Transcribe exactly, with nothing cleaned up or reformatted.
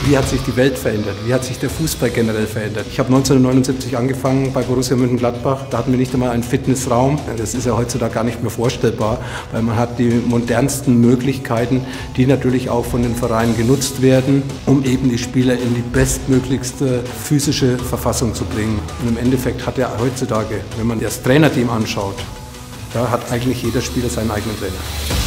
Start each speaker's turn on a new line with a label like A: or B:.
A: Wie hat sich die Welt verändert? Wie hat sich der Fußball generell verändert? Ich habe neunzehnhundertneunundsiebzig angefangen bei Borussia Mönchengladbach. Da hatten wir nicht einmal einen Fitnessraum. Das ist ja heutzutage gar nicht mehr vorstellbar, weil man hat die modernsten Möglichkeiten, die natürlich auch von den Vereinen genutzt werden, um eben die Spieler in die bestmöglichste physische Verfassung zu bringen. Und im Endeffekt hat er heutzutage, wenn man das Trainerteam anschaut, da hat eigentlich jeder Spieler seinen eigenen Trainer.